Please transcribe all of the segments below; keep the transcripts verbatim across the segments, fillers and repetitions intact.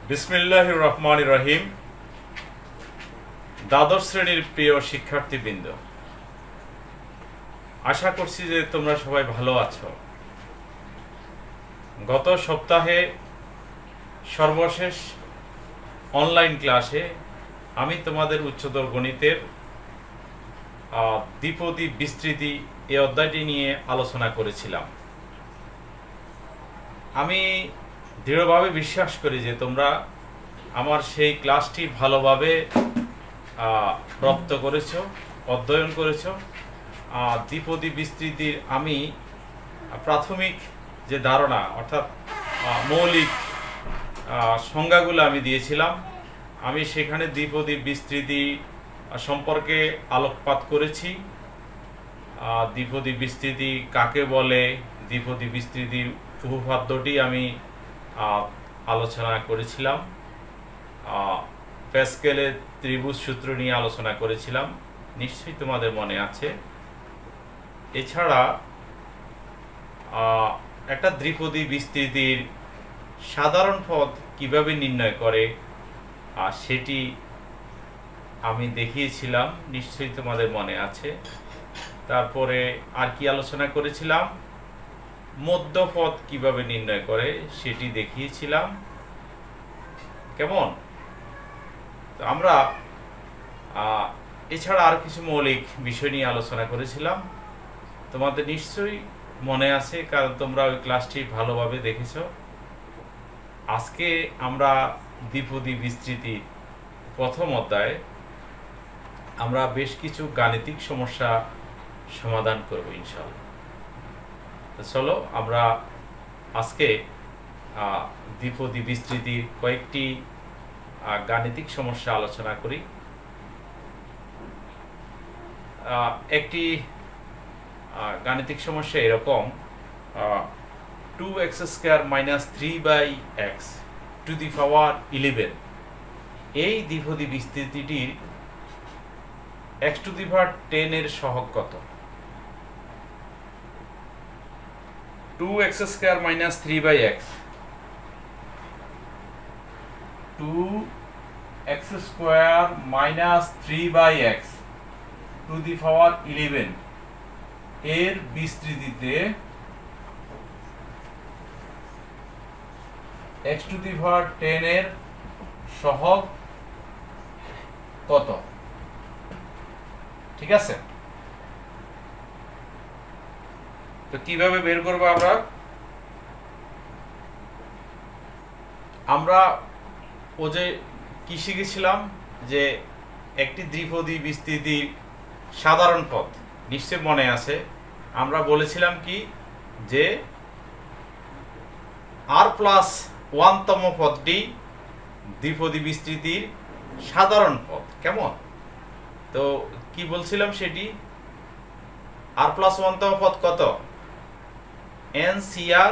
বিসমিল্লাহির রহমানির রহিম। দ্বাদশ শ্রেণীর প্রিয় শিক্ষার্থীবৃন্দ, আশা করছি যে তোমরা সবাই ভালো আছো। গত সপ্তাহে সর্বশেষ অনলাইন ক্লাসে আমি তোমাদের উচ্চতর গণিতের দ্বিপদী বিস্তৃতি এই অধ্যায়টি নিয়ে আলোচনা করেছিলাম। আমি দৃঢ়ভাবে বিশ্বাস করি যে তোমরা আমার সেই ক্লাসটি ভালোভাবে রপ্ত করেছো, অধ্যয়ন করেছো। দ্বিপদী বিস্তৃতির আমি প্রাথমিক যে ধারণা অর্থাৎ মৌলিক সংজ্ঞাগুলো আমি দিয়েছিলাম, আমি সেখানে দ্বিপদী বিস্তৃতি সম্পর্কে আলোকপাত করেছি। দ্বিপদী বিস্তৃতি কাকে বলে, দ্বিপদী বিস্তৃতির উপপাদ্যটি আমি আলোচনা করেছিলাম। প্যাসকেলের ত্রিভুজ সূত্র নিয়ে আলোচনা করেছিলাম, নিশ্চয়ই তোমাদের মনে আছে। এছাড়া একটা দ্বিপদী বিস্তৃতির সাধারণ পদ কিভাবে নির্ণয় করে সেটি আমি দেখিয়েছিলাম, নিশ্চয়ই তোমাদের মনে আছে। তারপরে আর কি আলোচনা করেছিলাম, মধ্যপদ কিভাবে নির্ণয় করে সেটি দেখিয়েছিলাম। কেমন? তো আমরা এছাড়া আর কিছু মৌলিক বিষয় নিয়ে আলোচনা করেছিলাম, তোমাদের নিশ্চয়ই মনে আছে, কারণ তোমরা ওই ক্লাসটি ভালোভাবে দেখেছো। আজকে আমরা দ্বিপদী বিস্তৃতি প্রথম অধ্যায়ে আমরা বেশ কিছু গাণিতিক সমস্যা সমাধান করব ইনশাআল্লাহ। চলো আমরা আজকে দ্বিপদী বিস্তৃতির কয়েকটি গাণিতিক সমস্যা আলোচনা করি। একটি গাণিতিক সমস্যা এরকম, two x square minus three by x to the power eleven, এই দ্বিপদী বিস্তৃতিটির x to the power ten এর সহগ কত? Two x square minus three by x, two x square minus three by x to the power eleven এর বিস্তৃতিতে x to the power ten এর সহগ কত? ঠিক আছে, তো কিভাবে বের করবো আমরা? আমরা ও যে কি শিখেছিলাম যে একটি দ্বিপদী বিস্তৃতির সাধারণ পদ, নিশ্চয় মনে আছে। আমরা বলেছিলাম কি যে আর প্লাস ওয়ানতম পদটি দ্বিপদী বিস্তৃতির সাধারণ পদ। কেমন? তো কি বলছিলাম সেটি, আর প্লাস ওয়ানতম পদ কত? এন সি আর,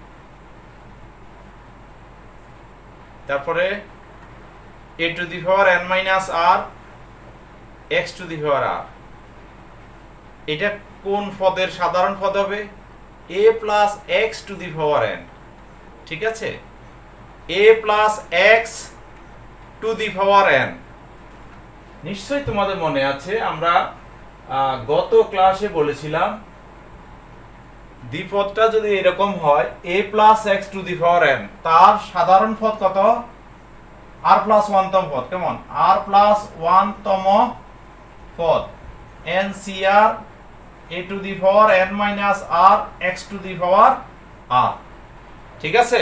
তারপরে a to the power n minus r x to the power r. এটা কোন পদের সাধারণ পদ হবে? A plus x to the power n. ঠিক আছে, a plus x to the power n. নিশ্চয়ই তোমাদের মনে আছে, আমরা গত ক্লাসে বলেছিলাম দ্বিপদটা যদি এরকম হয় a plus x to the power n, তার সাধারণ পদ কত? আর প্লাস ওয়ানতম পদ। কেমন? আর প্লাস ওয়ানতম পদ n C r a to the power n minus r x to the power r. ঠিক আছে,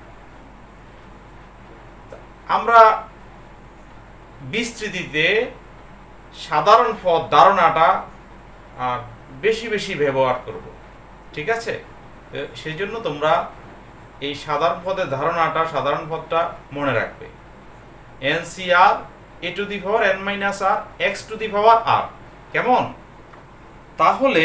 আমরা বিস্তৃতিতে সাধারণ পদ ধারণাটা বেশি বেশি ব্যবহার করব। ঠিক আছে, সেই জন্য তোমরা এই সাধারণ পদের ধারণাটা, সাধারণ পদটা মনে রাখবে। N C r a to the power n minus r x to the power r. কেমন? তাহলে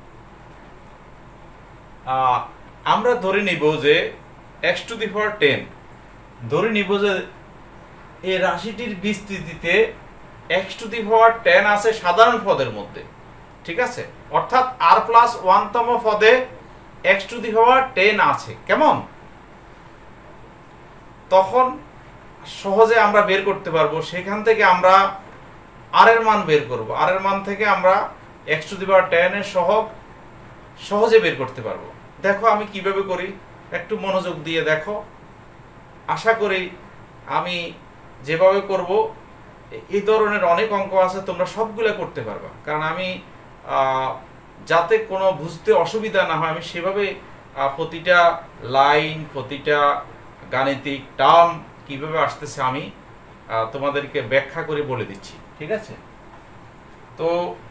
আমরা ধরে নিব যে x to the power ten, ধরে নিব যে এই রাশিটির বিস্তৃতিতে x to the power ten আছে সাধারণ পদের মধ্যে। ঠিক আছে, অর্থাৎ আর প্লাস ওয়ানতম পদে x to the power ten আছে। কেমন? তখন সহজে আমরা বের করতে পারবো, সেখান থেকে আমরা আর এর মান বের করব। আর এর মান থেকে আমরা x to the power ten এর সহগ সহজে বের করতে পারবো। দেখো আমি কিভাবে করি, একটু মনোযোগ দিয়ে দেখো। আশা করি আমি যেভাবে করব এই ধরনের অনেক অঙ্ক আছে, তোমরা সবগুলো করতে পারবা। কারণ আমি যাতে কোনো বুঝতে অসুবিধা না হয়, আমি সেভাবে প্রতিটা লাইন, প্রতিটা গাণিতিক টার্ম কিভাবে আসতেছে আমি তোমাদেরকে ব্যাখ্যা করে বলে দিচ্ছি, ঠিক আছে? তো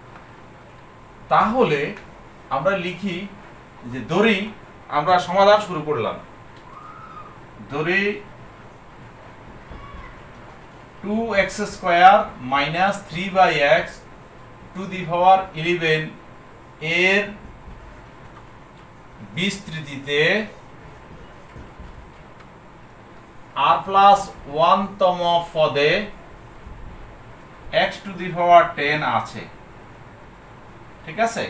তাহলে আমরা লিখি যে ধরি আমরা সমাধান শুরু করলাম। ধরি two x square minus three by x to the power eleven এর বিস্তৃতিতে আর প্লাস ওয়ান তম পদে x to the power ten আছে, ঠিক আছে?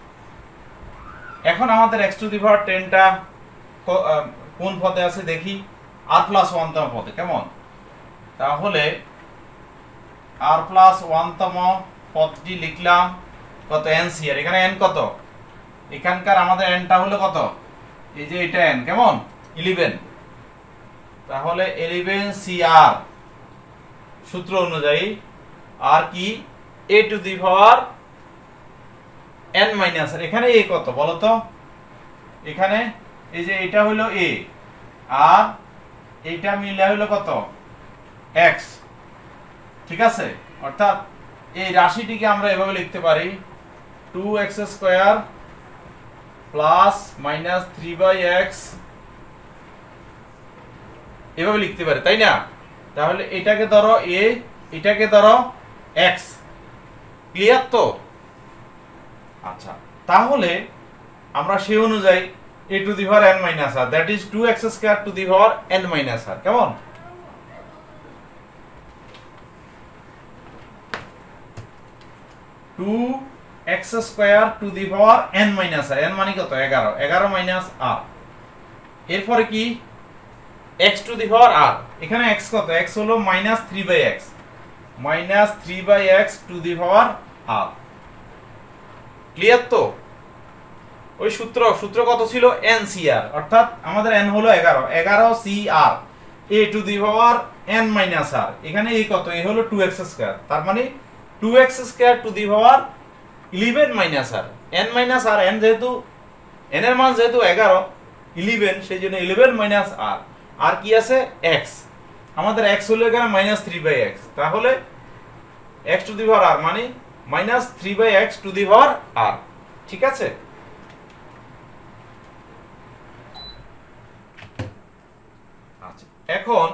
এখন আমাদের এক্স টু দি পাওয়ার টেনটা কোন পদে আছে দেখি, আর প্লাস ওয়ান তম পদে। কেমন? তাহলে আর প্লাস ওয়ান তম পদটি লিখলাম কত, এন সি আর। এখানে এন কত? এখানকার আমাদের এনটা হলো কত? এই যে এটা এন, কেমন? ইলেভেন। তাহলে ইলেভেন সি আর সূত্র অনুযায়ী আর কি, a to the power n minus r. এখানে এ কত বলো তো? এখানে এই যে এটা হলো এ, আর এইটা মিলে হলো কত? এক্স, ঠিক আছে? অর্থাৎ এই রাশিটিকে আমরা এভাবে লিখতে পারি, two x square plus minus three by x, এভাবে লিখতে পারি, তাই না? তাহলে এটাকে ধরো এ, এটাকে ধরো এক্স। ক্লিয়ার তো? আচ্ছা, তাহলে আমরা সেই অনুযায়ী a to the power n minus r, that is two x square to the power n minus r. কেমন? Two x square to the power n minus r. N মানে কত? এগারো। এগারো মাইনাস আর। এরপরে কি? X to the power r. এখানে x কত? X হলো minus three by x, minus three by x to the power r. Clear তো? ওই সূত্র সূত্র কত ছিল? এন সি আর, অর্থাৎ আমাদের এন হলো এগারো। এগারো c r a to the power n minus r. এখানে এই কত? এ হলো টু এক্স স্কোয়ার, তার মানে two x square to the power eleven minus r. N minus r, n যেহেতু এন এর মান যেহেতু এগারো, ইলেভেন, সেই জন্য ইলেভেন মাইনাস আর। আর কি আছে? এক্স। আমাদের এক্স হলো এখানে মাইনাস থ্রি বাই এক্স, তাহলে x to the power r মানে minus three by x to the power r, ঠিক আছে? আচ্ছা, এখন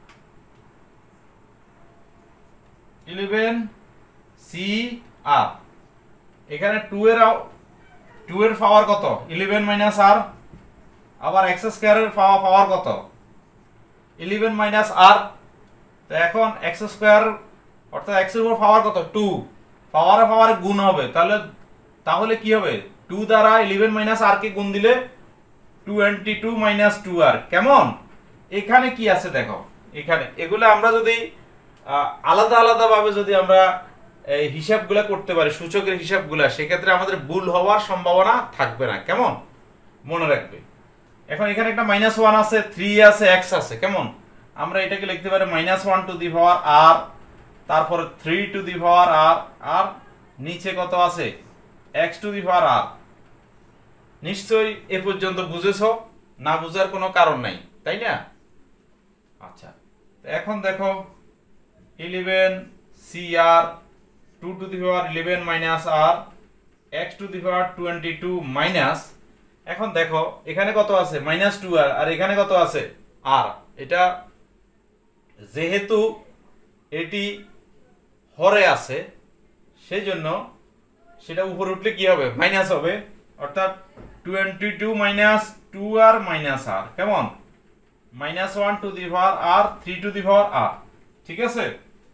ইলেভেন সি আর, এখানে টু এর টু এর পাওয়ার কত? ইলেভেন মাইনাস আর, আবার এক্স স্কোয়ারের পাওয়ার কত? Eleven minus r. তো এখন এক্স স্কোয়ার অর্থাৎ এক্স এর পাওয়ার কত? টু। পাওয়ারে পাওয়ারে গুণ হবে, তাহলে তাহলে কি হবে? টু দ্বারা ইলেভেন মাইনাস আর কে গুণ দিলে twenty two minus two r. কেমন? এখানে কি আছে দেখো, এখানে এগুলো আমরা যদি আলাদা আলাদা ভাবে যদি আমরা এই হিসাবগুলা করতে পারি, সূচকের হিসাবগুলা, সেক্ষেত্রে আমাদের ভুল হওয়ার সম্ভাবনা থাকবে না। কেমন? মনে রাখবে। এখন এখানে একটা মাইনাস ওয়ান আছে, থ্রি আছে, এক্স আছে। কেমন? আমরা এটাকে লিখতে পারি minus one to the power r, তারপরে three to the power r, আর নিচে কত আছে? X to the power r. নিশ্চয়ই এ পর্যন্ত বুঝেছো? না বুঝার কোনো কারণ নাই, তাই না? আচ্ছা, এখন দেখো eleven c r two to the power eleven minus r x to the power twenty two minus, এখন দেখো এখানে কত আছে? মাইনাস টু আর, আর এখানে কত আছে? আর। এটা যেহেতু এটি হরে আছে, সেই জন্য সেটা উপরে উঠলে কি হবে? মাইনাস হবে, অর্থাৎ twenty two minus two r minus r. কেমন? Minus one to the power r, three to the power r, ঠিক আছে?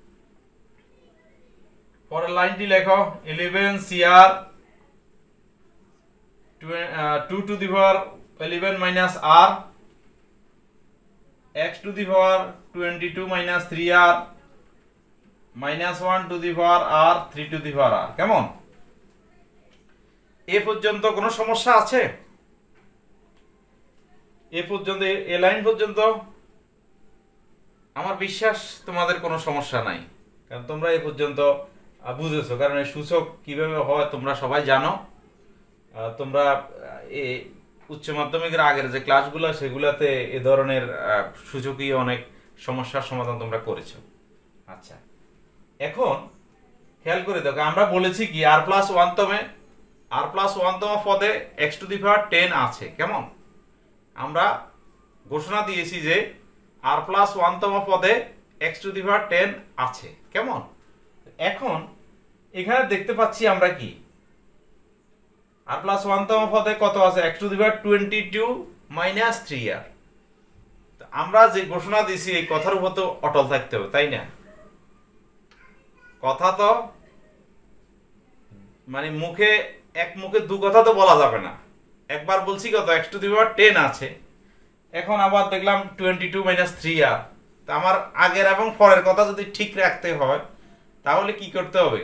পরের লাইনটি লেখো, eleven c r two to the power eleven minus r x to the power twenty two minus three r minus one to the power r three to the power r. কেমন? এ পর্যন্ত কোনো সমস্যা আছে? এ পর্যন্ত এ লাইন পর্যন্ত আমার বিশ্বাস তোমাদের কোনো সমস্যা নাই, কারণ তোমরা এ পর্যন্ত বুঝেছো। কারণ এই সূচক কিভাবে হয় তোমরা সবাই জানো। তোমরা এই উচ্চ মাধ্যমিকের আগের যে ক্লাসগুলো সেগুলোতে এ ধরনের সূচকীয় অনেক সমস্যার সমাধান তোমরা করেছো। আচ্ছা, এখন খেয়াল করে দেখো, আমরা বলেছি কি আর প্লাস ওয়ানতমে আর প্লাস ওয়ানতম পদে x to the power ten আছে। কেমন? আমরা ঘোষণা দিয়েছি যে আর প্লাস ওয়ানতম পদে x to the power ten আছে। কেমন? এখন এখানে দেখতে পাচ্ছি আমরা কি আর প্লাস ওয়ানতম পদে কত আছে? X to the power twenty two minus three r. আমরা যে ঘোষণা দিয়েছি এই কথার উপর তো অটল থাকতে হবে, তাই না? কথা তো মানে মুখে এক মুখে দু কথা তো বলা যাবে না। একবার বলছি কত? X to the power ten আছে, এখন আবার দেখলাম twenty two minus three r. তা আমার আগের এবং পরের কথা যদি ঠিক রাখতে হয় তাহলে কি করতে হবে?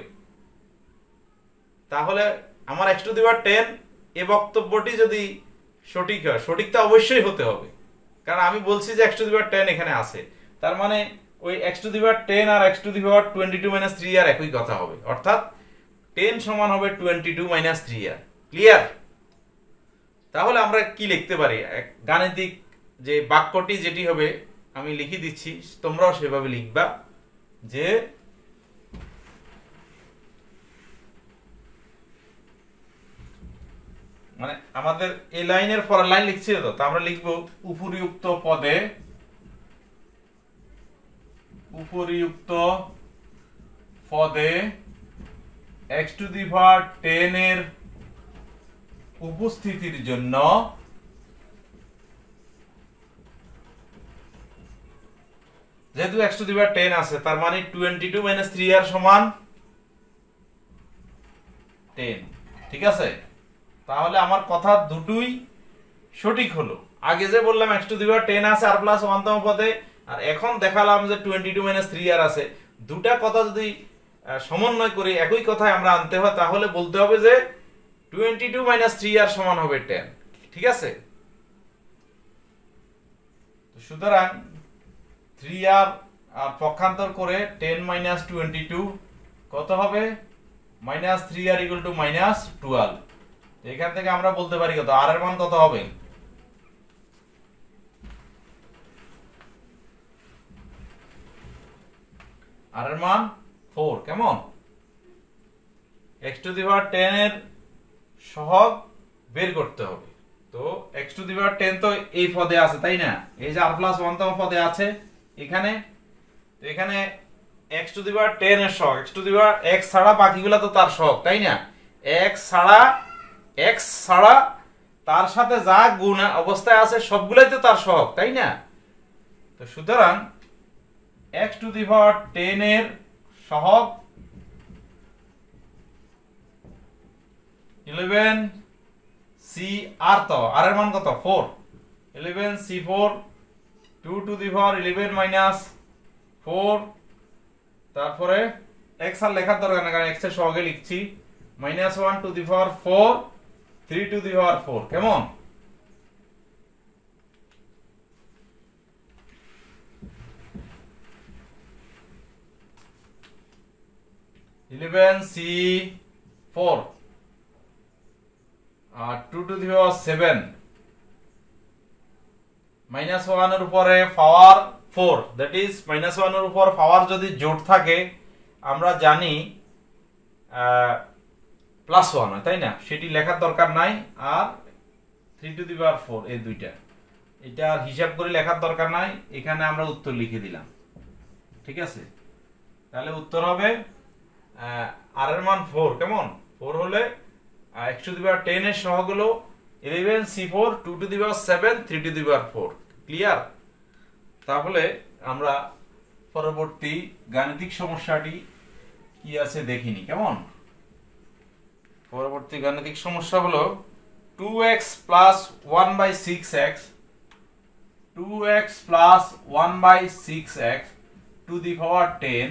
তাহলে আমার x to the power ten এ বক্তব্যটি যদি সঠিক হয়, সঠিক তো অবশ্যই হতে হবে, কারণ আমি বলছি যে x to the power ten এখানে আছে, তার মানে ওই x to the power ten আর x to the power twenty two minus three r একই কথা হবে, অর্থাৎ টেন সমান হবে twenty two minus three r. Clear? তাহলে আমরা কি লিখতে পারি? গাণিতিক যে বাক্যটি যেটি হবে আমি লিখে দিচ্ছি, তোমরাও সেভাবে লিখবা যে মানে আমাদের এই লাইনের পরের লাইন লিখছি তো, তা আমরা লিখবো উপরিউক্ত পদে উপরিউক্ত পদে x to the power ten এর উপস্থিতির জন্য যেহেতু x to the power ten আছে, তার মানে twenty two minus three r সমান টেন। ঠিক আছে? তাহলে আমার কথা দুটোই সঠিক হলো। আগে যে বললাম x to the power ten আছে আর প্লাস ওয়ানতম পদে, আর এখন দেখালাম যে twenty two minus three r আছে, দুটা কথা যদি সমন্বয় করে একই কথায় আমরা আনতে হয় তাহলে বলতে হবে যে twenty two minus three r সমান হবে টেন। ঠিক আছে? সুতরাং থ্রি আর পক্ষান্তর করে টেন মাইনাস টোয়েন্টি টু কত হবে? Minus three r equal to minus twelve. এখান থেকে আমরা বলতে পারি কত? আর এর মান কত হবে? আর এর মান ফোর। কেমন? X to the power ten এর সহগ বের করতে হবে। তো x to the power ten তো এই পদে আছে, তাই না? এই যে আর প্লাস ওয়ানতম পদে আছে এখানে, তো এখানে x to the power ten এর সহগ, x to the power x ছাড়া বাকিগুলো তো তার সহগ, তাই না? এক্স ছাড়া এক্স ছাড়া তার সাথে যা গুণ অবস্থায় আছে সবগুলাই তো তার সহগ, তাই না? তো সুতরাং x to the power ten এর সহগ ইলেভেন সি আর, তো আর এর মান কত? Four. Eleven C four two to the power eleven minus four, তারপরে এক্স আর লেখার দরকার না কারণ এক্স এর সহগে লিখছি, minus one to the power four three to the power four. কেমন? ইলেভেন সি ফোর আর two to the power seven minus one এর উপরে power four, that is minus one এর উপর পাওয়ার যদি জোট থাকে আমরা জানি প্লাস ওয়ান হয়, তাই না? সেটি লেখার দরকার নাই। আর three to the power four এই দুইটা, এটা আর হিসাব করে লেখার দরকার নাই, এখানে আমরা উত্তর লিখে দিলাম। ঠিক আছে? তাহলে উত্তর হবে আর এর মান ফোর। কেমন? ফোর হলে x to the power ten এর সহগ হলো eleven C four two to the power seven three to the power four. Clear? তাহলে আমরা পরবর্তী গাণিতিক সমস্যাটি কি আছে দেখিনি। কেমন? পরবর্তী গাণিতিক সমস্যা হলো two x plus one by six x two x plus one by six x to the power ten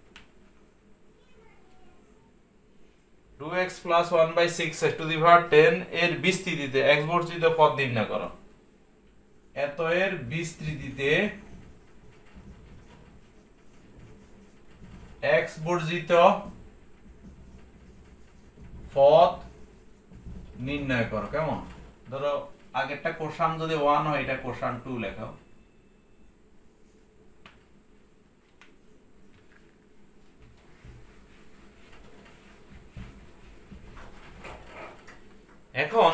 two x plus one by six x to the power ten এর বিস্তৃতিতে এক্স বর্জিত পদ নির্ণয় করো। এত এর বিস্তৃতিতে এক্স বর্জিত পদ নির্ণয় করো। কেমন? ধরো আগেরটা কোসান যদি ওয়ান হয়, এটা কোসান টু লেখাও। এখন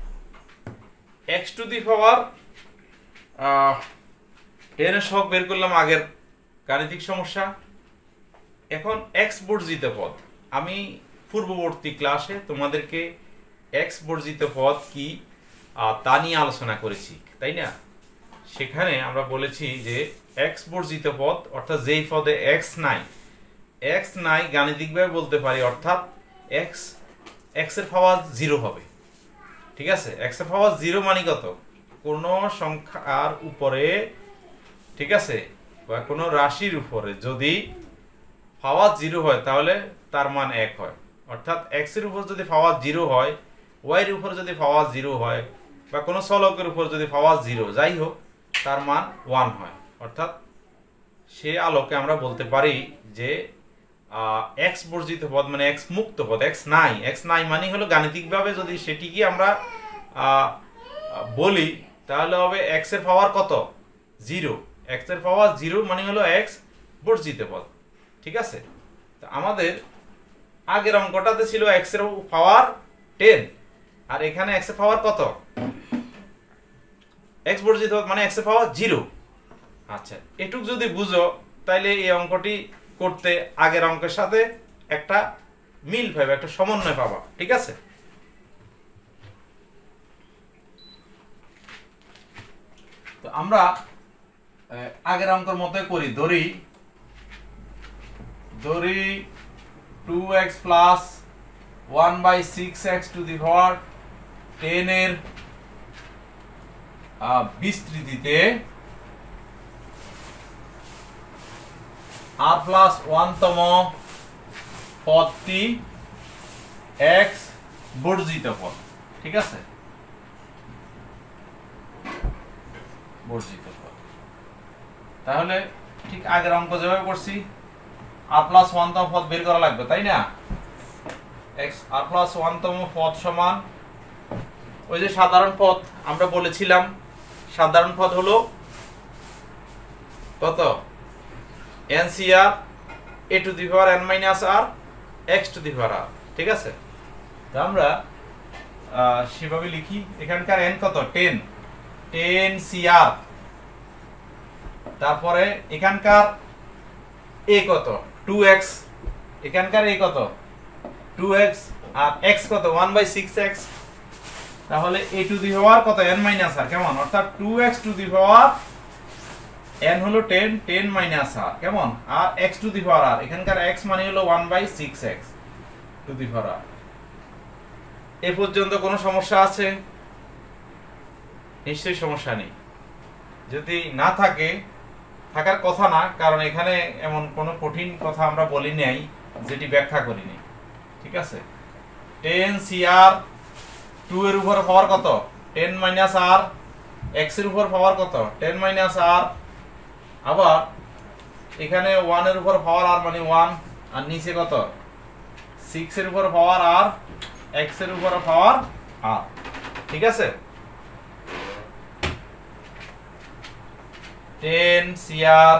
x to the power ten এর সহগ বের করলাম আগের গাণিতিক সমস্যা। এখন x বর্জিত পদ, আমি পূর্ববর্তী ক্লাসে তোমাদেরকে x বর্জিত পদ কি তা নিয়ে আলোচনা করেছি, তাই না? সেখানে আমরা বলেছি যে x বর্জিত পদ অর্থাৎ যেই পদে x নাই, x নাই গাণিতিকভাবে বলতে পারি অর্থাৎ x x এর পাওয়ার জিরো হবে। ঠিক আছে, x এর পাওয়ার জিরো মানে কত? কোন সংখ্যার উপরে, ঠিক আছে, বা কোনো রাশির উপরে যদি পাওয়ার জিরো হয় তাহলে তার মান এক হয়। অর্থাৎ x এর উপর যদি পাওয়ার জিরো হয়, y এর উপর যদি পাওয়ার জিরো হয়, বা কোনো চলকের উপর যদি পাওয়ার জিরো যাই হোক, তার মান ওয়ান হয়। অর্থাৎ সে আলোকে আমরা বলতে পারি যে x বর্জিত পদ মানে x মুক্ত পদ, x নাই। x নাই মানে হলো গাণিতিকভাবে যদি সেটিকে আমরা বলি তাহলে হবে x এর পাওয়ার কত? জিরো। x এর পাওয়ার জিরো মানে হলো x বর্জিত পদ। ঠিক আছে, তো আমাদের আগের অঙ্কটাতে ছিল x এর পাওয়ার টেন, আর এখানে x এর পাওয়ার কত? x বর্জিত পদ মানে x এর পাওয়ার জিরো। আচ্ছা, এটুক যদি বুঝো তাইলে এই অঙ্কটি করতে আগের অঙ্কের সাথে একটা মিল পাবে, একটা সমন্বয় পাবা। ঠিক আছে, তো আমরা আগের অঙ্কের মতোই করি। ধরি ধরি two x plus one by six x to the power ten এর বিস্তৃতিতে আর প্লাস ওয়ান তম পদটি এক্স বর্জিত পদ। ঠিক আছে, বর্জিত পদ। তাহলে ঠিক আগের অঙ্ক যেভাবে করছি, আর প্লাস ওয়ান তম পদ বের করা লাগবে, তাই না? এক্স আর প্লাস ওয়ান তম পদ সমান ওই যে সাধারণ পদ আমরা বলেছিলাম, সাধারণ পদ হলো কত? n c r a to the power n minus r x to the power r। ঠিক আছে, তো আমরা সেভাবে লিখি। এখানকার n কত? Ten, ten c r। তারপরে এখানকার a কত? Two x. এখানকার a কত? Two x. আর x কত? One by six x. তাহলে a to the power কত? n minus r। কেমন? অর্থাৎ two x to the power n হলো টেন, টেন মাইনাস r। কেমন? আর x to the power r, এখানকার x মানে হলো one by six x to the power r। এ পর্যন্ত কোনো সমস্যা আছে? নিশ্চয়ই সমস্যা নেই। যদি না থাকে, থাকার কথা না, কারণ এখানে এমন কোনো কঠিন কথা আমরা বলি নাই যেটি ব্যাখ্যা করিনি। ঠিক আছে, টেন সি আর টু এর উপর পাওয়ার কত? Ten minus r। x এর উপর পাওয়ার কত? Ten minus r। আবার এখানে ওয়ান এর উপর পাওয়ার r মানে ওয়ান, আর নিচে কত? সিক্স এর উপর পাওয়ার r, x এর উপর পাওয়ার r। ঠিক আছে, ten C r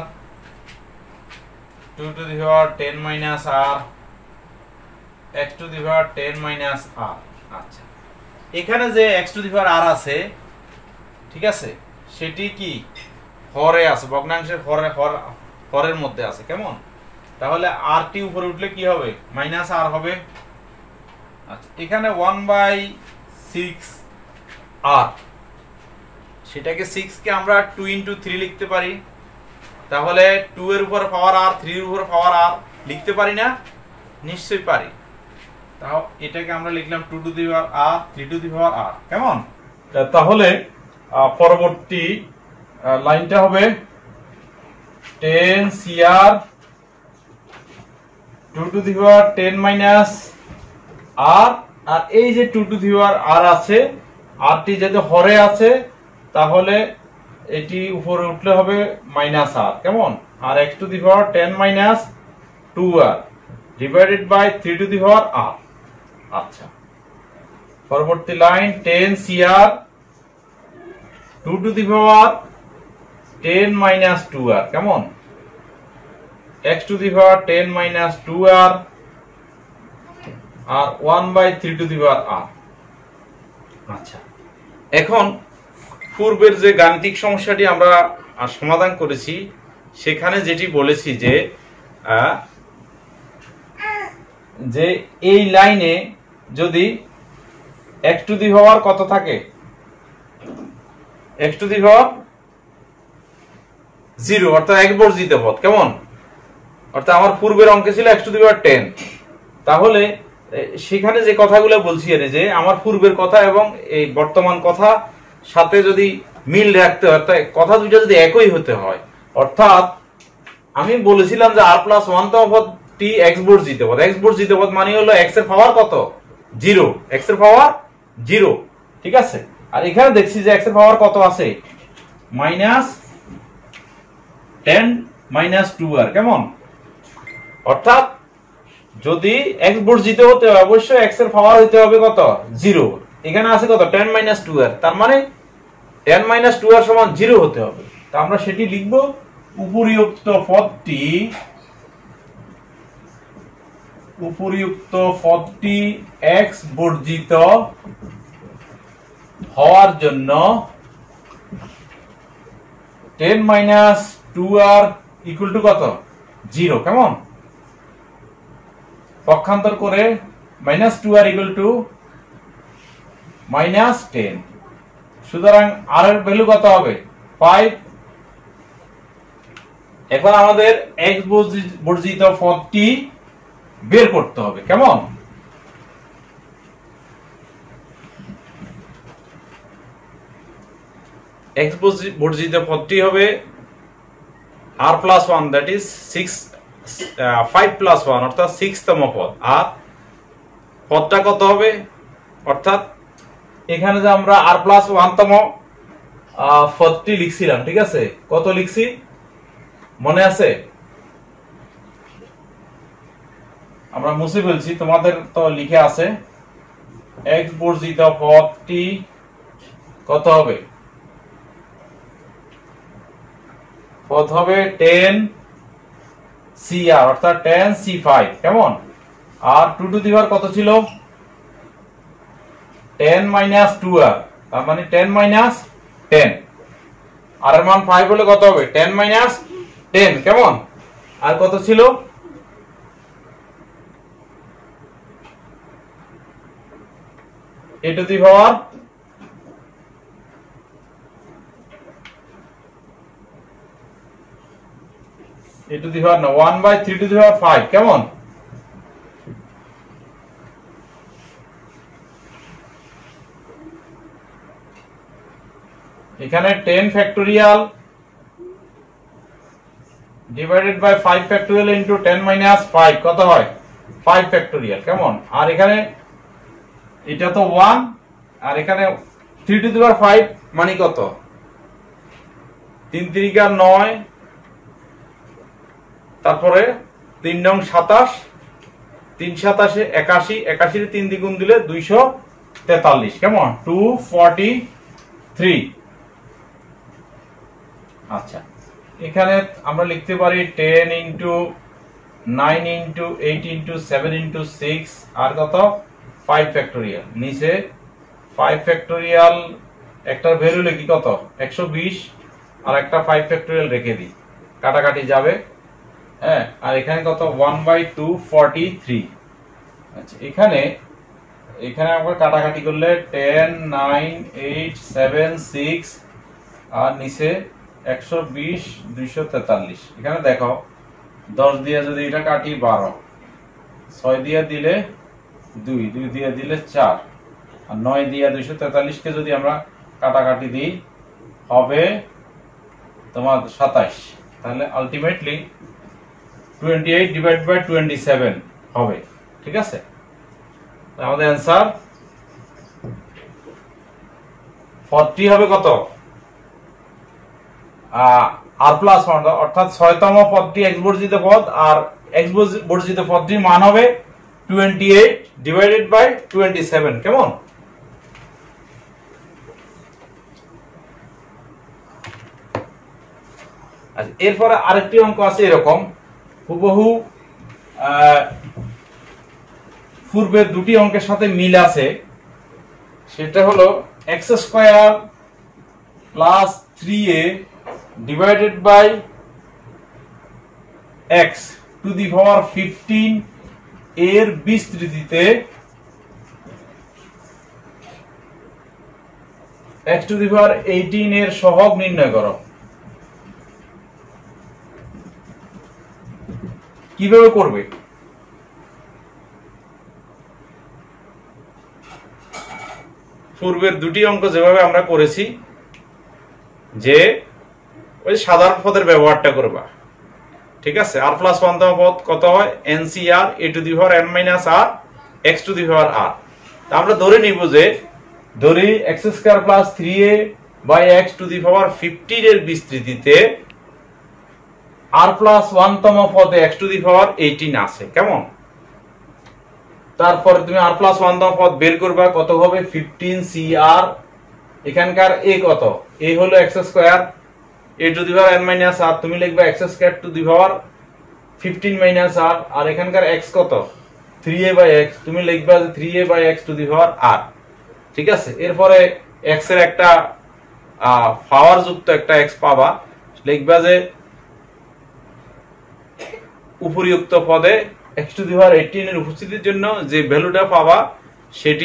two to the power ten minus r, x to the power ten minus r। আচ্ছা, এখানে যে x to the power r আছে, ঠিক আছে, সেটি কি হরে আছে, ভগ্নাংশের হরে হরের মধ্যে আছে। কেমন? তাহলে আর টি উপরে উঠলে কি হবে? মাইনাস আর হবে। আচ্ছা, এখানে ওয়ান বাই সিক্স আর, সেটাকে সিক্স কে আমরা টু ইন্টু থ্রি লিখতে পারি। তাহলে টু এর উপর পাওয়ার আর, থ্রি এর উপর পাওয়ার আর লিখতে পারি না? নিশ্চয়ই পারি। তাও এটাকে আমরা লিখলাম two to the power r, three to the power r. কেমন? তাহলে পরবর্তী লাইনটা হবে ten C r two to the power ten minus r আর এই যে টু টু দি পাওয়ার আর আছে, আরটি যদি হরে আছে তাহলে এটি উপরে উঠলে হবে মাইনাস আর, কেমন? আর x to the power ten minus two r divided by three to the power r. আচ্ছা, পরবর্তী line ten C r two to the power ten minus two r, কেমন? X to the power ten minus two r আর one by three to the power r. আচ্ছা, এখন পূর্বের যে গাণিতিক সমস্যাটি আমরা সমাধান করেছি সেখানে যেটি বলেছি যে যে এই লাইনে যদি এক্স টু দি পাওয়ার কত থাকে, x to the power zero, অর্থাৎ এক বর্জিত পদ, কেমন? অর্থাৎ আমার পূর্বের অঙ্কে ছিল x to the power ten, তাহলে সেখানে যে কথাগুলো বলছি যে আমার পূর্বের কথা এবং এই বর্তমান কথা সাথে যদি মিল রাখতে হয়, তাই কথা দুইটা যদি একই হতে হয়, অর্থাৎ আমি বলেছিলাম যে আর প্লাস ওয়ান তম পদটি এক্স বর্জিত পদ, এক্স বর্জিত পদ মানে হলো এক্স এর পাওয়ার কত, জিরো, এক্স এর পাওয়ার জিরো, ঠিক আছে? আর এখানে দেখছি যে এক্স এর পাওয়ার কত আছে, minus ten minus two r, কেমন? অর্থাৎ যদি এক্স বর্জিত হতে হয় অবশ্যই এক্স এর পাওয়ার হইতে হবে কত, জিরো। এখানে আছে কত, টেন মাইনাস টু আর, তার মানে টেন মাইনাস টু আর সমান জিরো হতে হবে। তা আমরা সেটি লিখব, উপরিউক্ত পদটি উপরিউক্ত পদটি এক্স বর্জিত হওয়ার জন্য ten minus two r equal to কত, জিরো, কেমন? পক্ষান্তর করে minus two r equal to minus ten, সুতরাং আর এর ভ্যালু কত হবে, ফাইভ। এখন আমাদের এক্স বর্জিত পদটি বের করতে হবে, কেমন? এক্স বর্জিত পদটি হবে r plus one, that is six, five plus one অর্থাৎ সিক্স তম পদ। আর পদটা কত হবে, অর্থাৎ এখানে যে আমরা আর প্লাস ওয়ান তম পদটি লিখছিলাম, ঠিক আছে? কত লিখছি মনে আছে? আমরা মুছে ফেলছি, তোমাদের তো লিখে আছে। এক্স বর্জিত পদটি কত হবে, পদ হবে টেন সি আর অর্থাৎ টেন সি ফাইভ, কেমন? আর টু টু দি পাওয়ার কত ছিল, টেন মাইনাস টু আর, তার মানে টেন মাইনাস টেন, আর এর মান ফাইভ হলে কত হবে, টেন মাইনাস টেন, কেমন? আর কত ছিল, এ to the power A to the power না one by three to the power five, কেমন? এখানে ten factorial divided by five factorial into ten minus five কত হয়, ফাইভ ফ্যাক্টোরিয়াল, কেমন? আর এখানে এটা তো ওয়ান, আর এখানে three to the power five মানে কত, তিন তিরিকা নয়, তারপরে তিন নং সাতাশ, তিন সাতাশে একাশি, একাশির তিন দ্বিগুণ দিলে দুইশো তেতাল্লিশ, কেমন? Two forty three. আচ্ছা, এখানে আমরা লিখতে পারি ten into nine into eight into seven into six আর কত, ফাইভ ফ্যাক্টোরিয়াল। নিচে ফাইভ ফ্যাক্টোরিয়াল একটার ভ্যালু লিখি কত, একশো বিশ, আর একটা ফাইভ ফ্যাক্টোরিয়াল রেখে দিই, কাটাকাটি যাবে, হ্যাঁ। আর এখানে কত, one by two forty three. আচ্ছা, এখানে এখানে আমরা কাটাকাটি করলে ten nine eight seven six আর নিচে একশো বিশ দুইশো তেতাল্লিশ। এখানে দেখো দশ দিয়ে যদি এটা কাটি বারো, ছয় দিয়ে দিলে দুই, দুই দিয়ে দিলে চার, আর নয় দিয়ে দুইশো তেতাল্লিশকে যদি আমরা কাটাকাটি দিই হবে তোমার সাতাশ, তাহলে ultimately twenty eight divide by twenty seven হবে। ঠিক আছে, আমাদের অ্যান্সার ফর্টি হবে কত, আর প্লাস ওয়ান, অর্থাৎ ছয়তম পদটি এক্স বর্জিত পদ, আর এক্স বর্জিত পদটির মান হবে twenty eight divided by twenty seven. কেমন? আচ্ছা, এরপরে আরেকটি অঙ্ক আছে এরকম হুবহু পূর্বের দুটি অঙ্কের সাথে মিল আছে। সেটা হলো x square plus three a divided by x to the power fifteen এর বিস্তৃতিতে x to the power eighteen এর সহগ নির্ণয় করো। কিভাবে করবে? পূর্বের দুটি অঙ্ক যেভাবে আমরা করেছি, যে ওই সাধারণ পদের ব্যবহারটা করবা। ঠিক আছে, আর প্লাস ওয়ান তম পদ কত হয়, n C r a to the power n minus r x to the power r. আমরা ধরে নিব যে ধরি x square plus three a by x to the power fifteen এর বিস্তৃতিতে আর প্লাস ওয়ান তম পদে x to the power eighteen আছে। কেমন? তারপরে তুমি আর প্লাস ওয়ান তম পদ বের করবা, কত হবে ফিফটিন সি আর, এখানকার এ কত, এ হলো x square a to the power n minus r, তুমি লিখবা x square to the power fifteen minus r, আর এখানকার এক্স কত থ্রি এ বাই এক্স, তুমি লিখবা যে three a by x to the power r. ঠিক আছে, এরপরে এক্স এর একটা পাওয়ার যুক্ত একটা এক্স পাবা, লিখবা যে উপরিউক্ত পদে x to the power eighteen এর উপস্থিতির জন্য যে ভ্যালুটা পাবা সেটি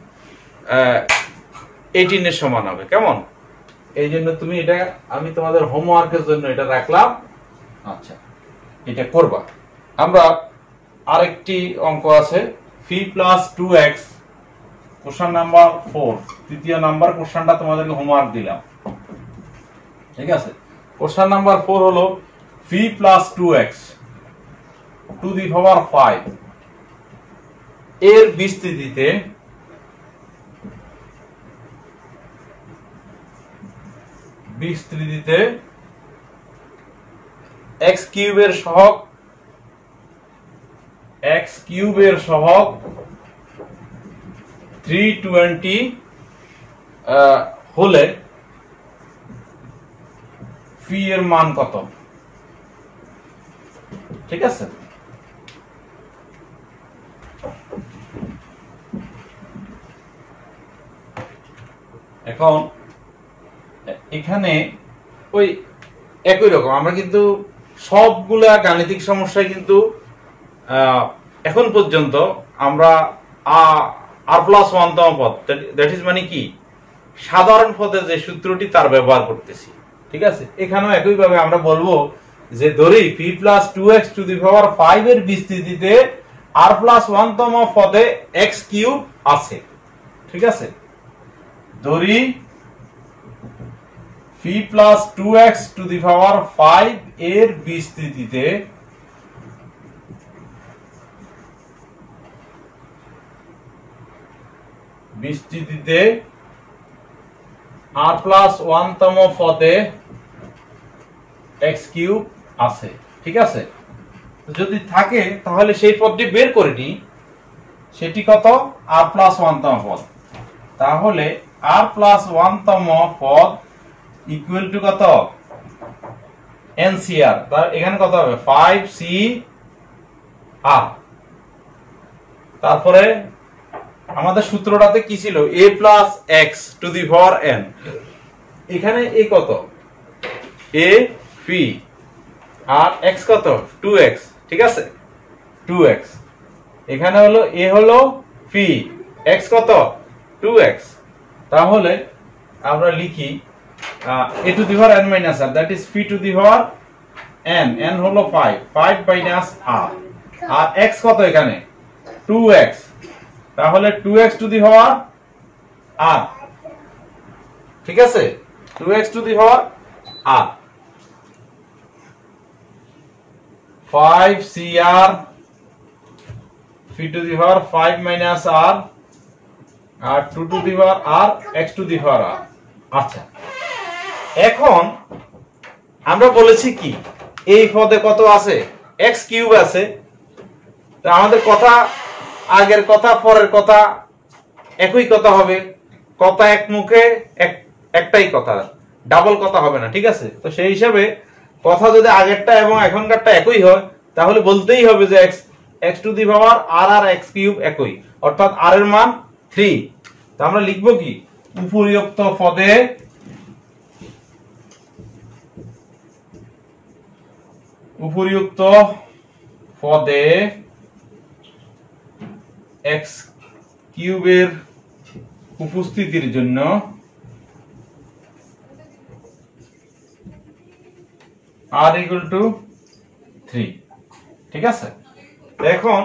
এইটিন এর সমান হবে। কেমন? এই জন্য তুমি এটা, আমি তোমাদের হোমওয়ার্কের জন্য এটা রাখলাম। আচ্ছা, এটা করবা। আমরা আরেকটি অঙ্ক আছে p plus two x, question number four, তৃতীয় নাম্বার কোশ্চেনটা তোমাদেরকে হোমওয়ার্ক দিলাম। ঠিক আছে, কোশ্চেন নাম্বার ফোর হলো p plus two x to the power five এর বিস্তৃতিতে বিস্তৃতিতে এক্স কিউবের সহগ এক্স কিউবের সহগ থ্রি টোয়েন্টি হলে ফি এর মান কত? ঠিক আছে, এখন এখানে ওই একই রকম আমরা কিন্তু সবগুলা গাণিতিক সমস্যায় কিন্তু এখন পর্যন্ত আমরা আর প্লাস ওয়ান তম পদ, দ্যাট ইজ মানে কি সাধারণ পদের যে সূত্রটি তার ব্যবহার করতেছি। ঠিক আছে, এখানেও একইভাবে আমরা বলবো যে ধরি p plus two x to the power five এর বিস্তৃতিতে আর প্লাস ওয়ান তম পদে এক্স কিউব আছে। ঠিক আছে, ধরি p plus two x to the power five এর বিস্তৃতিতে বিস্তৃতিতে আর প্লাস ওয়ান তম পদে এক্স কিউব আছে। ঠিক আছে, যদি থাকে তাহলে সেই পদটি বের করে নি, সেটি কত আর প্লাস ওয়ান তম পদ। তাহলে আর প্লাস ওয়ান তম পদ ইকুয়াল টু কত এনসিআর, তার এখানে কত হবে ফাইভ সি আর। তারপরে আমাদের সূত্রটাতে কি ছিল a plus x to the power n, এখানে এ কত এ পি আর এক্স কত টু এক্স। ঠিক আছে, টু এক্স, এখানে হলো এ হলো পি, এক্স কত টু এক্স। তাহলে আমরা লিখি a to the power n minus r, that is p to the power n, n হলো ফাইভ, ফাইভ মাইনাস আর, আর এক্স কত এখানে টু এক্স, তাহলে two x to the power r. ঠিক আছে, two x to the power r. Five C r p to the power five minus r আর two to the power r x to the power r. আচ্ছা, এখন আমরা বলেছি কি এই পদে কত আছে, এক্স কিউব আছে। তা আমাদের কথা আগের কথা পরের কথা একই কথা হবে, কথা এক মুখে একটাই কথা, ডাবল কথা হবে না, ঠিক আছে? তো সেই হিসাবে কথা যদি আগেরটা এবং এখনকারটা একই হয় তাহলে বলতেই হবে যে x x to the power r আর এক্স কিউব একই, অর্থাৎ আর এর মান থ্রি। তো আমরা লিখবো কি, উপরিউক্ত পদে উপরিউক্ত পদে এক্স কিউবের উপস্থিতির জন্য আর ইকুয়াল টু থ্রি, ঠিক আছে? এখন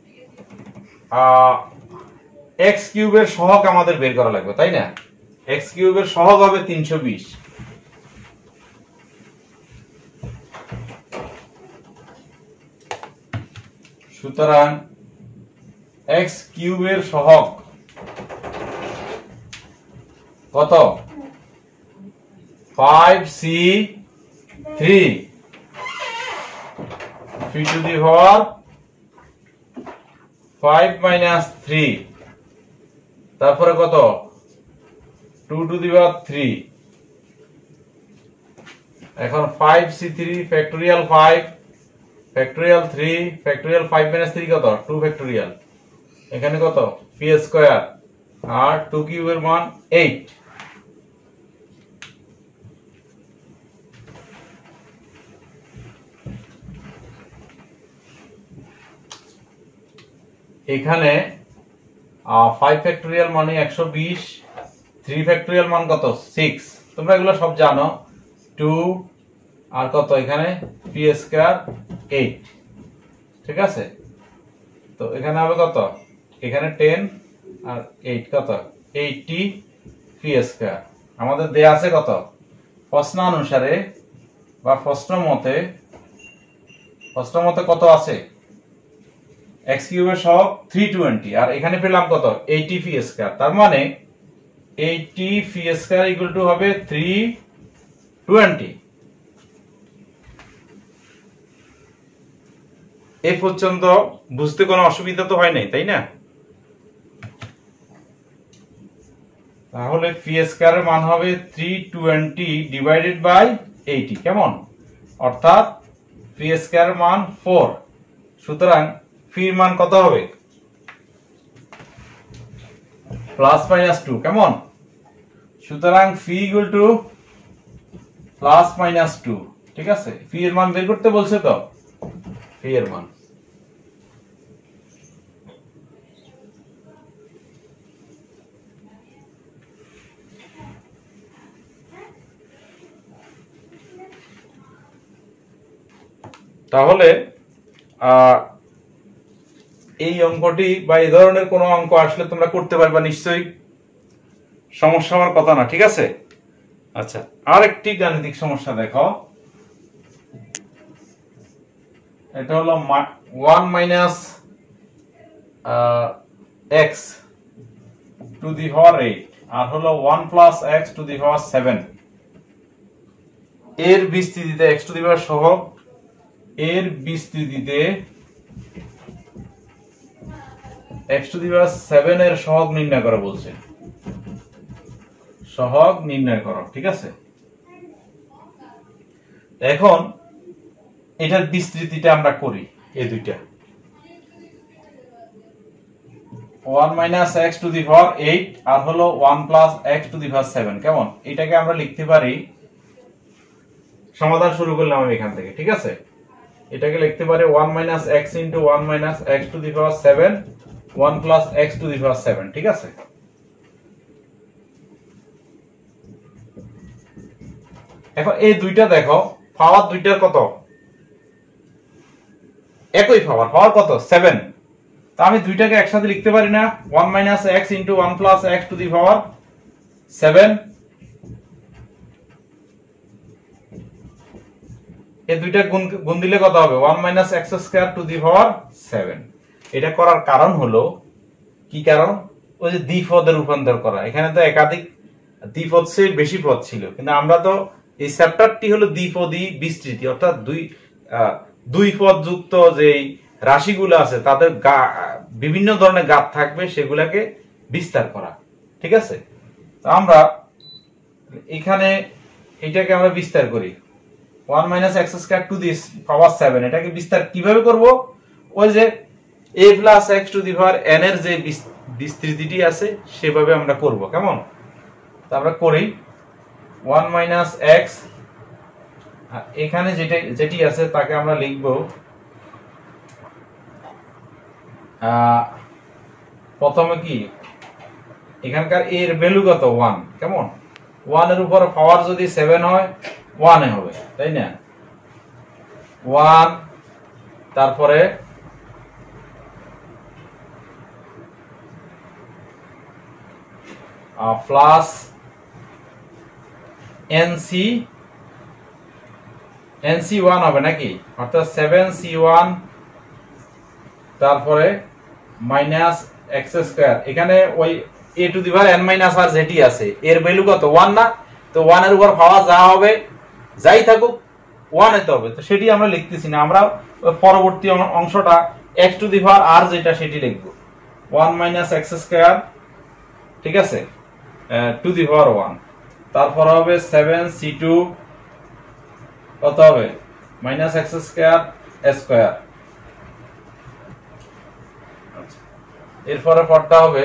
এক্স কিউবের সহগ আমাদের বের করা লাগবে, তাই না? এক্স কিউবের সহগ হবে তিনশো বিশ। সুতরাং এক্স কিউবের সহগ কত? Five C three p to the power five minus three, তারপরে কত? Two to the power three. এখন five C three factorial five factorial three factorial five minus three কত? Two factorial. এখানে কত? পি স্কয়ার আর two কিউবের মান eight. এখানে five factorial মানে একশো বিশ, থ্রি ফ্যাক্টোরিয়াল মান কত? সিক্স। তোমরা এগুলো সব জানো। টু আর কত এখানে? পি স্কয়ার এইট, ঠিক আছে? তো এখানে হবে কত? এখানে টেন আর এইট কত? Eighty p square. আমাদের দেয়া আছে কত? প্রশ্নানুসারে বা প্রশ্ন মতে প্রশ্ন মতে কত আছে? এক্স কিউবের সহগ তিনশো বিশ আর এখানে পেলাম কত? আশি পি স্কয়ার। তার মানে আশি পি স্কয়ার ইকুয়াল টু হবে তিনশো বিশ। এই পর্যন্ত বুঝতে কোনো অসুবিধা তো হয় নাই, তাই না? তাহলে পি স্কয়ার এর মান হবে তিনশো বিশ ডিভাইডেড বাই আশি, কেমন? অর্থাৎ পি স্কয়ার এর মান চার। সুতরাং পি এর মান কত হবে? প্লাস মাইনাস টু, কেমন? সুতরাং p equal to plus minus two, ঠিক আছে? পি এর মান বের করতে বলছে তো, পি এর মান। তাহলে এই অঙ্কটি বা এই ধরনের কোন অঙ্ক আসলে তোমরা করতে পারবা নিশ্চয়ই, সমস্যা হওয়ার কথা না, ঠিক আছে? আচ্ছা, আরেকটি গাণিতিক সমস্যা দেখো। এটা হলো one minus x to the power eight আর হলো one plus x to the power seven এর বিস্তৃতিতে এক্স টু দি পাওয়ার সহগ এর বিস্তৃতিতে x to the power seven এর সহগ নির্ণয় করা বলছে। সহগ নির্ণয় করো, ঠিক আছে? এখন এটার বিস্তৃতিটা আমরা করি, এই দুইটা one minus x to the power eight আর হলো one plus x to the power seven, কেমন? এটাকে আমরা লিখতে পারি, সমাধান শুরু করলাম আমি এখান থেকে, ঠিক আছে? এটাকে লিখতে পারি one minus x into one minus x to the power seven one plus x to the power seven, ঠিক আছে? এখন এই দুইটা দেখো, পাওয়ার দুইটার কত? একই পাওয়ার, পাওয়ার কত? সেভেন। তা আমি দুইটাকে একসাথে লিখতে পারি না? One minus x into one plus x to the power seven এই দুইটা গুণ গুণ দিলে কত হবে one minus x square to the power seven. এটা করার কারণ হলো কি কারণ ওই যে দ্বিপদে রূপান্তর করা। এখানে তো একাধিক দ্বিপদ সে বেশি পদ ছিল, কিন্তু আমরা তো এই চ্যাপ্টারটি হলো দ্বিপদী বিস্তৃতি, অর্থাৎ দুই দুই পদ যুক্ত যে রাশিগুলো আছে তাদের বিভিন্ন ধরনের গাত থাকবে, সেগুলাকে বিস্তার করা। ঠিক আছে, তো আমরা এখানে এটাকে আমরা বিস্তার করি one minus x square to the power seven. এটাকে বিস্তার কিভাবে করব? ওই যে a plus x to the power n এর যে বিস্তৃতিটি আছে সেভাবে আমরা করব। কেমন? তো আমরা করি ওয়ান মাইনাস এক্স, এখানে যেটা যেটি আছে তাকে আমরা লিখব প্রথমে কি এখানকার a এর ভ্যালু কত ওয়ান। কেমন? ওয়ান এর উপর পাওয়ার যদি সেভেন হয় ওয়ান এ হবে, তাই না? ওয়ান, তারপরে প্লাস এনসি এনসি ওয়ান হবে নাকি, অর্থাৎ সেভেন সি ওয়ান, তারপরে মাইনাস এক্স স্কয়ার। এখানে ওই a to the power n minus r যেটি আছে এর ভ্যালু কত ওয়ান না, তো ওয়ান এর উপর পাওয়ার যা হবে যাই থাকুক ওয়ান এতে হবে, তো সেটি আমরা লিখতেছি না। আমরা পরবর্তী অংশটা x to the power r যেটা সেটি লিখব ওয়ান মাইনাস এক্স স্কয়ার, ঠিক আছে, টু দি পাওয়ার ওয়ান। তারপর হবে সেভেন সি টু কত হবে মাইনাস এক্স স্কয়ার স্কয়ার। এরপরে পরটা হবে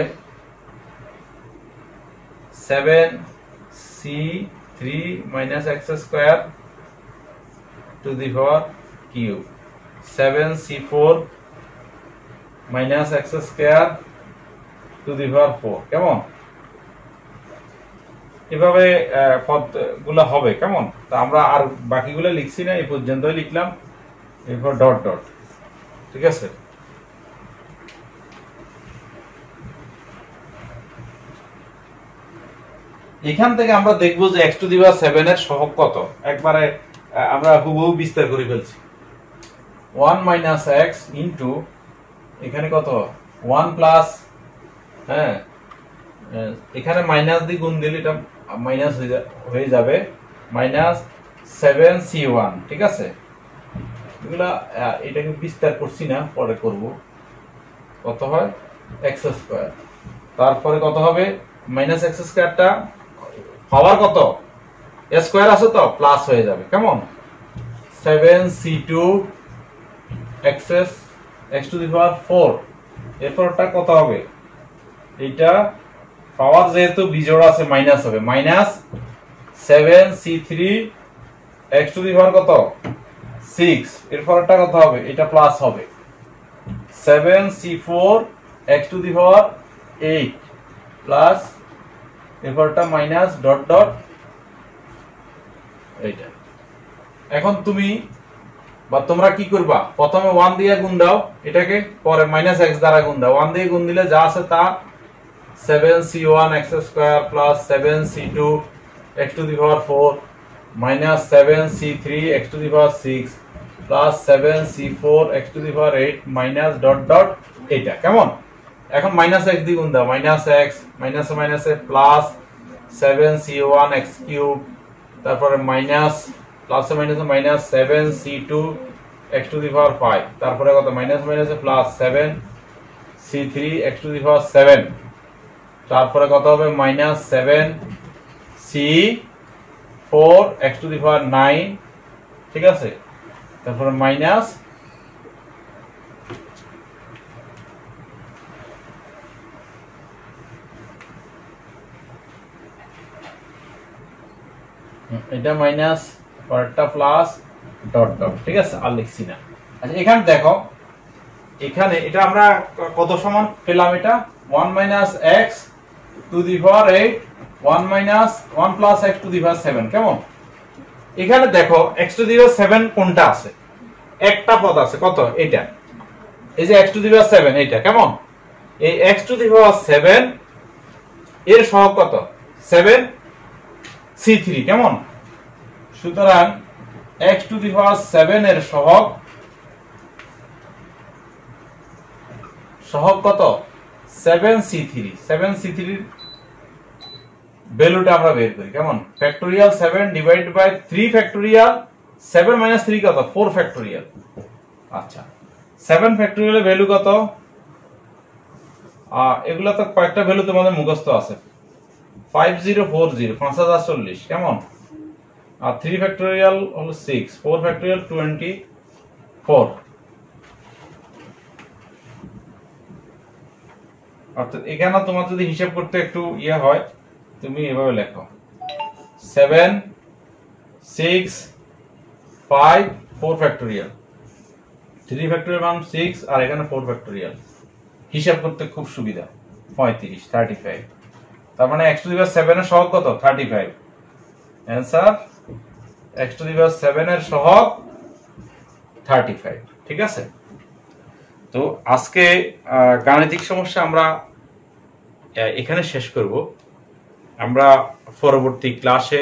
seven C three minus x square to the power cube, seven C four minus x square to the power four. কেমন? এভাবে পদগুলো হবে। কেমন? তা আমরা আর বাকিগুলো লিখছি না, এই পর্যন্তই লিখলাম, এরপর ডট ডট। ঠিক আছে, এখান থেকে আমরা দেখবো যে x to the power seven এর সহগ কত। একবারে আমরা হুবহু বিস্তার করে ফেলছি। ওয়ান মাইনাস এক্স ইন্টু এখানে কত ওয়ান প্লাস, হ্যাঁ এখানে মাইনাস দিয়ে গুণ দিলে এটা মাইনাস হয়ে যাবে, মাইনাস সেভেন সি ওয়ান। ঠিক আছে, এগুলা এটাকে বিস্তার করছি না, পরে করব। কত হয় এক্স স্কয়ার, তারপরে কত হবে মাইনাস এক্স স্কয়ারটা পাওয়ার কত স্কয়ার আছে তো প্লাস হয়ে যাবে। কেমন? Seven C two x x to the power four. এরপরটা কত হবে, এইটা পাওয়ার যেহেতু বিজোড় আছে মাইনাস হবে, minus seven C three x to the power কত সিক্স। এরপরটা কত হবে, এটা প্লাস হবে seven C four x to the power eight plus, এরপরটা মাইনাস ডট ডট এইটা। এখন তুমি বা তোমরা কি করবা, প্রথমে ওয়ান দিয়ে গুণ দাও এটাকে, পরে মাইনাস এক্স দ্বারা গুণ দাও। ওয়ান দিয়ে গুণ দিলে যা আছে তা seven C one x square plus seven C two x to the power four minus seven C three x to the power six plus seven C four x to the power eight minus dot dot এইটা। কেমন? এখন minus x দিয়ে গুণ দাও, minus x minus মাইনাসে plus seven C one x cube, তারপরে minus plus মাইনাসে minus seven C two x to the power five, তারপরে কত মাইনাস মাইনাসে plus seven C three x to the power seven, তারপরে কত হবে minus seven C four x to the power nine. ঠিক আছে, তারপরে মাইনাস এটা মাইনাস পরেরটা প্লাস ডট ডট। ঠিক আছে, আর লিখছি না। আচ্ছা এখানে দেখো, এখানে এটা আমরা কত সমান পেলাম, এটা one minus x to the power eight one minus one plus x to the power seven. কেমন? এখানে দেখো x to the power seven কোনটা আছে, একটা পদ আছে কত, এটা এই যে x to the power seven এইটা। কেমন? এই x to the power seven এর সহগ কত সেভেন সি থ্রি। কেমন? সুতরাং x to the power seven এর সহগ সহগ কত seven C three seven C three ভ্যালুটা আমরা বের করি কেমন factorial seven divided by three factorial seven minus three কত ফোর ফ্যাক্টোরিয়াল আচ্ছা সেভেন ফ্যাক্টোরিয়ালের ভ্যালু কত এগুলা তো কয়েকটা ভ্যালু তোমাদের মুখস্থ আছে ফাইভ জিরো ফোর জিরো পাঁচ হাজার চল্লিশ কেমন আর থ্রি ফ্যাক্টোরিয়াল হলো six four factorial twenty four অর্থাৎ এখানে তোমার যদি হিসাব করতে একটু ইয়ে হয় তুমি এভাবে লেখো seven six five four factorial three factorial মান সিক্স আর এখানে ফোর ফ্যাক্টোরিয়াল হিসাব করতে খুব সুবিধা পঁয়ত্রিশ থার্টি ফাইভ তার মানে x to the power seven এর সহগ কত thirty five answer x to the power seven এর সহগ থার্টি ফাইভ ঠিক আছে তো আজকে গাণিতিক সমস্যা আমরা এখানে শেষ করব আমরা পরবর্তী ক্লাসে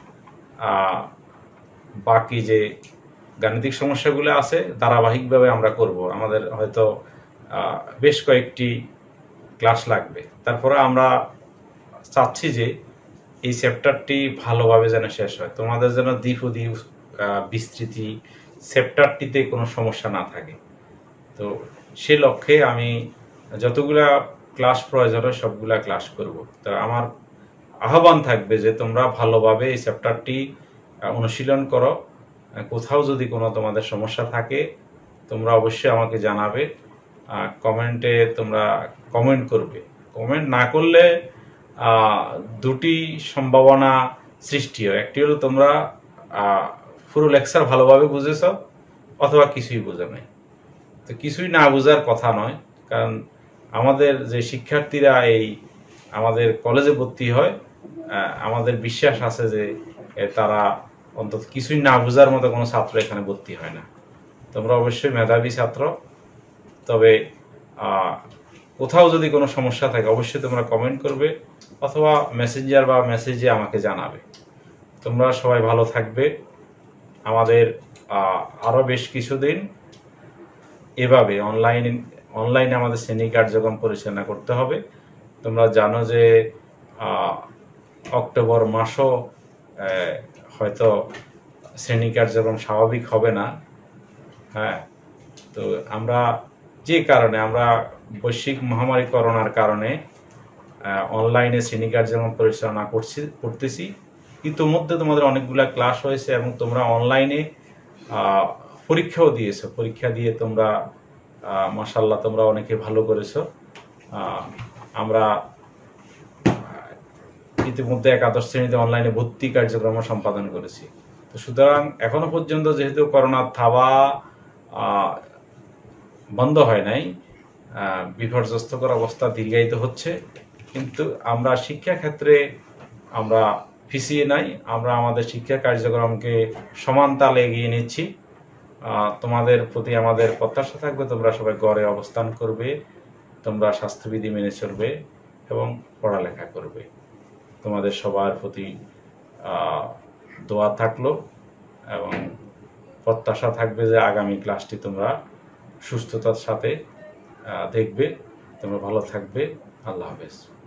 বাকি যে গাণিতিক সমস্যাগুলো আছে ধারাবাহিকভাবে আমরা করব আমাদের হয়তো বেশ কয়েকটি ক্লাস লাগবে তারপরে আমরা চাচ্ছি যে এই চ্যাপ্টারটি ভালোভাবে যেন শেষ হয় তোমাদের যেন দ্বিপদী বিস্তৃতি চ্যাপ্টারটিতে কোনো সমস্যা না থাকে তো সে লক্ষ্যে আমি যতগুলা ক্লাস প্রয়োজন হয় সবগুলা ক্লাস করব তো আমার আহ্বান থাকবে যে তোমরা ভালোভাবে এই চ্যাপ্টারটি অনুশীলন করো কোথাও যদি কোনো তোমাদের সমস্যা থাকে তোমরা অবশ্যই আমাকে জানাবে কমেন্টে তোমরা কমেন্ট করবে কমেন্ট না করলে দুটি সম্ভাবনা সৃষ্টি হয় একটি হলো তোমরা পুরো লেকচার ভালোভাবে বুঝেছ অথবা কিছুই বোঝো নাই তো কিছুই না বোঝার কথা নয় কারণ আমাদের যে শিক্ষার্থীরা এই আমাদের কলেজে ভর্তি হয় আমাদের বিশ্বাস আছে যে তারা অন্তত কিছুই না বোঝার মতো কোনো ছাত্র এখানে ভর্তি হয় না তোমরা অবশ্যই মেধাবী ছাত্র তবে কোথাও যদি কোনো সমস্যা থাকে অবশ্যই তোমরা কমেন্ট করবে অথবা মেসেঞ্জার বা মেসেজে আমাকে জানাবে তোমরা সবাই ভালো থাকবে আমাদের আরো বেশ কিছুদিন এভাবে অনলাইন অনলাইনে আমাদের শ্রেণী কার্যক্রম পরিচালনা করতে হবে তোমরা জানো যে অক্টোবর মাসও হয়তো শ্রেণী কার্যক্রম স্বাভাবিক হবে না হ্যাঁ তো আমরা যে কারণে আমরা বৈশ্বিক মহামারী করোনার কারণে অনলাইনে শ্রেণী কার্যক্রম পরিচালনা করছি করতেছি ইতিমধ্যে তোমাদের অনেকগুলা ক্লাস হয়েছে এবং তোমরা অনলাইনে পরীক্ষাও দিয়েছো পরীক্ষা দিয়ে তোমরা মাশাআল্লাহ তোমরা অনেকে ভালো করেছো আমরা ইতিমধ্যে একাদশ শ্রেণীতে অনলাইনে ভর্তি কার্যক্রম সম্পাদন করেছি তো সুতরাং এখনো পর্যন্ত যেহেতু করোনার থাবা বন্ধ হয় নাই বিপর্যস্তকর অবস্থা দীর্ঘায়িত হচ্ছে কিন্তু আমরা শিক্ষা ক্ষেত্রে আমরা পিছিয়ে নাই আমরা আমাদের শিক্ষা কার্যক্রমকে সমান তালে এগিয়ে নিচ্ছি তোমাদের প্রতি আমাদের প্রত্যাশা থাকবে তোমরা সবাই ঘরে অবস্থান করবে তোমরা স্বাস্থ্যবিধি মেনে চলবে এবং পড়ালেখা করবে তোমাদের সবার প্রতি দোয়া থাকলো এবং প্রত্যাশা থাকবে যে আগামী ক্লাসটি তোমরা সুস্থতার সাথে দেখবে তোমরা ভালো থাকবে আল্লাহ হাফেজ।